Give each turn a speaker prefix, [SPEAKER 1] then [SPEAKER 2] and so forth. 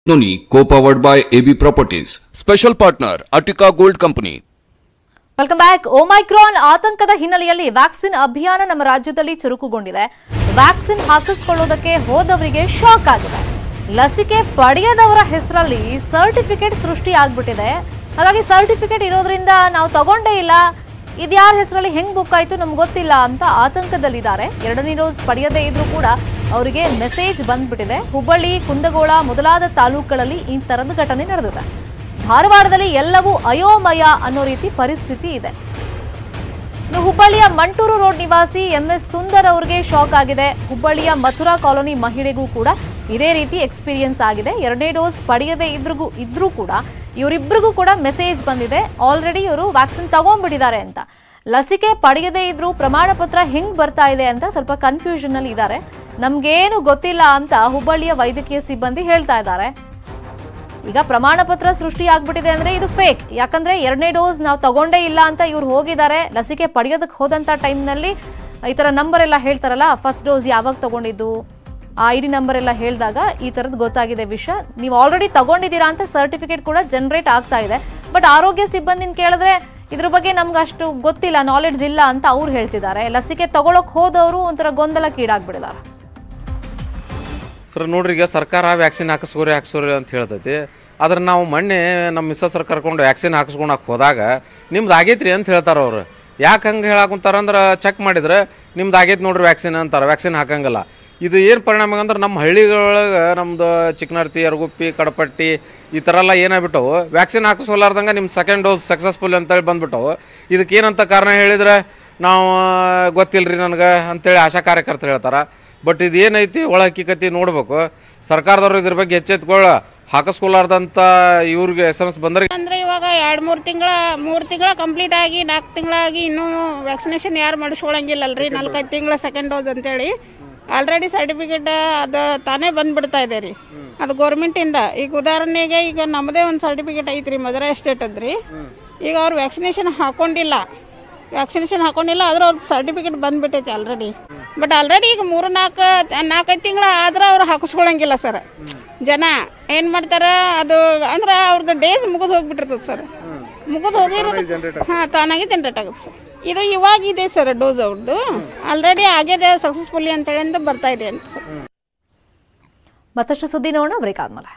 [SPEAKER 1] Noni, co-powered by AB Properties. Special partner, Attica Gold Company.
[SPEAKER 2] Welcome back. Omicron ಆತಂಕದ ಹಿನ್ನೆಲೆಯಲ್ಲಿ vaccine ಅಭಿಯಾನ ನಮ್ಮ ರಾಜ್ಯದಲ್ಲಿ ಚುರುಕುಗೊಂಡಿದೆ. ವ್ಯಾಕ್ಸಿನ್ ಹಾಕಿಸಿಕೊಳ್ಳೋದಕ್ಕೆ ಹೋದವರಿಗೆ ಶಾಕ್ ಆಗಿದೆ. ಲಸಿಕೆ ಪಡೆಯದವರ ಹೆಸರಲ್ಲಿ ಸರ್ಟಿಫಿಕೇಟ್ ಸೃಷ್ಟಿ ಆಗ್ಬಿಟ್ಟಿದೆ. ಹಾಗಾಗಿ ಸರ್ಟಿಫಿಕೇಟ್ ಇರೋದ್ರಿಂದ ನಾವು ತಗೊಂಡೇ ಇಲ್ಲ, ಇದ್ಯಾರ ಹೆಸರಲ್ಲಿ ಹೆಂಗ್ ಬುಕ್ ಆಯ್ತು ನಮ್ಗೆ ಗೊತ್ತಿಲ್ಲ ಅಂತ ಆತಂಕದಲ್ಲಿದ್ದಾರೆ. ಎರಡನೇ ಡೋಸ್ ಪಡೆಯದೇ ಇದ್ರೂ ಕೂಡ ಅವರಿಗೆ ಮೆಸೇಜ್ ಬಂದ್ಬಿಟ್ಟಿದೆ. ಹುಬ್ಬಳ್ಳಿ, ಕುಂದಗೋಳ ಮೊದಲಾದ ತಾಲೂಕುಗಳಲ್ಲಿ ಈ ತರದ ಘಟನೆ ನಡೆದಿದೆ. ಧಾರವಾಡದಲ್ಲಿ ಎಲ್ಲವೂ ಅಯೋಮಯ ಅನ್ನೋ ರೀತಿ ಪರಿಸ್ಥಿತಿ ಇದೆ. ಹುಬ್ಬಳ್ಳಿಯ ಮಂಟೂರು ರೋಡ್ ನಿವಾಸಿ MS ಸುಂದರ್ ಅವರಿಗೆ ಶಾಕ್ ಆಗಿದೆ. ಹುಬ್ಬಳ್ಳಿಯ ಮಥುರಾ ಕಾಲೋನಿ ಮಹಿಳೆಗೂ ಕೂಡ ಇದೇ ರೀತಿ ಎಕ್ಸ್ಪೀರಿಯನ್ಸ್ ಆಗಿದೆ. ಎರಡನೇ ಡೋಸ್ ಪಡೆಯದೇ ಇದ್ರೂ ಕೂಡ ಇವರಿಬ್ಬರಿಗೂ ಕೂಡ ಮೆಸೇಜ್ ಬಂದಿದೆ, ಆಲ್ರೆಡಿ ಇವರು ವ್ಯಾಕ್ಸಿನ್ ತಗೊಂಡ್ಬಿಟ್ಟಿದ್ದಾರೆ ಅಂತ. ಲಸಿಕೆ ಪಡೆಯದೇ ಇದ್ರೂ ಪ್ರಮಾಣ ಪತ್ರ ಹೆಂಗ್ ಬರ್ತಾ ಇದೆ ಅಂತ ಸ್ವಲ್ಪ ಕನ್ಫ್ಯೂಷನ್ ಅಲ್ಲಿ ಇದ್ದಾರೆ. ನಮ್ಗೇನು ಗೊತ್ತಿಲ್ಲ ಅಂತ ಹುಬ್ಬಳ್ಳಿಯ ವೈದ್ಯಕೀಯ ಸಿಬ್ಬಂದಿ ಹೇಳ್ತಾ ಇದ್ದಾರೆ. ಈಗ ಪ್ರಮಾಣ ಪತ್ರ ಸೃಷ್ಟಿ ಆಗ್ಬಿಟ್ಟಿದೆ ಅಂದ್ರೆ ಇದು ಫೇಕ್. ಯಾಕಂದ್ರೆ ಎರಡನೇ ಡೋಸ್ ನಾವು ತಗೊಂಡೇ ಇಲ್ಲ ಅಂತ ಇವ್ರು ಹೋಗಿದ್ದಾರೆ. ಲಸಿಕೆ ಪಡೆಯೋದಕ್ಕೆ ಹೋದಂತ ಟೈಮ್ನಲ್ಲಿ ಈ ತರ ನಂಬರ್ ಎಲ್ಲ ಹೇಳ್ತಾರಲ್ಲ, ಫಸ್ಟ್ ಡೋಸ್ ಯಾವಾಗ ತಗೊಂಡಿದ್ದು, ಆ ID ನಂಬರ್ ಎಲ್ಲ ಹೇಳಿದಾಗ ಈ ತರದ್ ಗೊತ್ತಾಗಿದೆ ವಿಷಯ. ನೀವು ಆಲ್ರೆಡಿ ತಗೊಂಡಿದ್ದೀರಾ ಅಂತ ಸರ್ಟಿಫಿಕೇಟ್ ಕೂಡ ಜನರೇಟ್ ಆಗ್ತಾ ಇದೆ. ಬಟ್ ಆರೋಗ್ಯ ಸಿಬ್ಬಂದಿನ ಕೇಳಿದ್ರೆ ಇದ್ರ ಬಗ್ಗೆ ನಮ್ಗೆ ಅಷ್ಟು ಗೊತ್ತಿಲ್ಲ, ನಾಲೆಡ್ಜ್ ಇಲ್ಲ ಅಂತ ಅವ್ರು ಹೇಳ್ತಿದ್ದಾರೆ. ಲಸಿಕೆ ತಗೊಳಕ್ ಹೋದವರು ಒಂಥರ ಗೊಂದಲಕ್ಕೀಡಾಗ್ಬಿಟ್ಟಿದ್ದಾರೆ.
[SPEAKER 3] ಸರ್ ನೋಡ್ರಿ, ಈಗ ಸರ್ಕಾರ ವ್ಯಾಕ್ಸಿನ್ ಹಾಕಿಸ್ಕೋರಿ ಅಂತ ಹೇಳ್ತೈತಿ. ಆದ್ರೆ ನಾವು ಮೊನ್ನೆ ನಮ್ಮ ಮಿಸ್ಸಸ್ ಕರ್ಕೊಂಡು ವ್ಯಾಕ್ಸಿನ್ ಹಾಕಿಸ್ಕೊಳಕ್ಕೆ ಹೋದಾಗ ನಿಮ್ದು ಆಗೈತ್ರಿ ಅಂತ ಹೇಳ್ತಾರೆ ಅವರು. ಯಾಕೆ ಹಂಗೆ ಹೇಳಾಕುಂತಾರಂದ್ರೆ ಚೆಕ್ ಮಾಡಿದ್ರೆ ನಿಮ್ದು ಆಗೈತೆ ನೋಡ್ರಿ ವ್ಯಾಕ್ಸಿನ್ ಅಂತಾರೆ, ವ್ಯಾಕ್ಸಿನ್ ಹಾಕಂಗಿಲ್ಲ. ಇದು ಏನು ಪರಿಣಾಮ ಅಂದ್ರೆ ನಮ್ಮ ಹಳ್ಳಿಗಳೊಳಗೆ ನಮ್ಮದು ಚಿಕ್ಕನರ್ತಿ, ಅರಗುಪ್ಪಿ, ಕಡಪಟ್ಟಿ ಈ ಥರ ಎಲ್ಲ ಏನಾಗ್ಬಿಟ್ಟವು, ವ್ಯಾಕ್ಸಿನ್ ಹಾಕಿಸ್ಕೊಲಾರ್ದಂಗೆ ನಿಮ್ಮ ಸೆಕೆಂಡ್ ಡೋಸ್ ಸಕ್ಸಸ್ಫುಲ್ ಅಂತೇಳಿ ಬಂದ್ಬಿಟ್ಟವು. ಇದಕ್ಕೆ ಏನಂತ ಕಾರಣ ಹೇಳಿದ್ರೆ ನಾವು ಗೊತ್ತಿಲ್ಲರಿ ನನಗೆ ಅಂತೇಳಿ ಆಶಾ ಕಾರ್ಯಕರ್ತರು ಹೇಳ್ತಾರೆ. ಬಟ್ ಇದು ಏನೈತಿ ಒಳ ಹಕ್ಕಿಕತಿ ನೋಡ್ಬೇಕು. ಸರ್ಕಾರದವ್ರು ಇದ್ರ ಬಗ್ಗೆ ಎಚ್ಚೆತ್ಕೊಳ್ಳ ಹಾಕಿಸ್ಕೊಲಾರ್ದಂಥ ಇವ್ರಿಗೆ SMS ಬಂದ್ರೆ
[SPEAKER 4] ಅಂದ್ರೆ ಇವಾಗ 2-3 ತಿಂಗಳ ಕಂಪ್ಲೀಟ್ ಆಗಿ 4 ತಿಂಗಳಾಗಿ ಇನ್ನೂ ವ್ಯಾಕ್ಸಿನೇಷನ್ ಯಾರು ಮಾಡಿಸ್ಕೊಳಂಗಿಲ್ಲಲ್ರಿ. 4-5 ತಿಂಗಳ ಸೆಕೆಂಡ್ ಡೋಸ್ ಅಂತೇಳಿ ಆಲ್ರೆಡಿ ಸರ್ಟಿಫಿಕೇಟ್ ಅದು ತಾನೇ ಬಂದ್ಬಿಡ್ತಾ ಇದೆ ರೀ, ಅದು ಗೌರ್ಮೆಂಟಿಂದ. ಈಗ ಉದಾಹರಣೆಗೆ ಈಗ ನಮ್ಮದೇ ಒಂದು ಸರ್ಟಿಫಿಕೇಟ್ ಐತ್ರಿ, ಮಧುರಾ ಎಸ್ಟೇಟ್ ಅದ್ರಿ. ಈಗ ಅವ್ರು ವ್ಯಾಕ್ಸಿನೇಷನ್ ಹಾಕೊಂಡಿಲ್ಲ ಆದ್ರೆ ಅವ್ರ ಸರ್ಟಿಫಿಕೇಟ್ ಬಂದ್ಬಿಟ್ಟೈತಿ ಆಲ್ರೆಡಿ. ಬಟ್ ಆಲ್ರೆಡಿ ಈಗ 4-5 ತಿಂಗಳ ಆದ್ರೆ ಅವ್ರು ಹಾಕಿಸ್ಕೊಳಂಗಿಲ್ಲ ಸರ್. ಜನ ಏನು ಮಾಡ್ತಾರೆ, ಅದು ಅಂದ್ರೆ ಅವ್ರದ್ದು ಡೇಸ್ ಮುಗಿದು ಹೋಗ್ಬಿಟ್ಟಿರ್ತದೆ ಸರ್. ಮುಗಿದು ಹೋಗಿರೋದು ತಾನಾಗಿ ಜನರೇಟ್ ಆಗುತ್ತೆ ಸರ್. ಇದು ಇವಾಗ ಇದೆ ಸರ್ ಡೋಸ್ ಅವ್ರದ್ದು, ಆಲ್ರೆಡಿ ಆಗಿದೆ ಸಕ್ಸಸ್ಫುಲಿ ಅಂತೇಳಿ ಬರ್ತಾ ಇದೆ ಅಂತ ಸರ್.
[SPEAKER 2] ಮತ್ತಷ್ಟು ಸುದ್ದಿ ನೋಡೋಣ ಬ್ರೇಕ್ ಆದ್ಮೇಲೆ.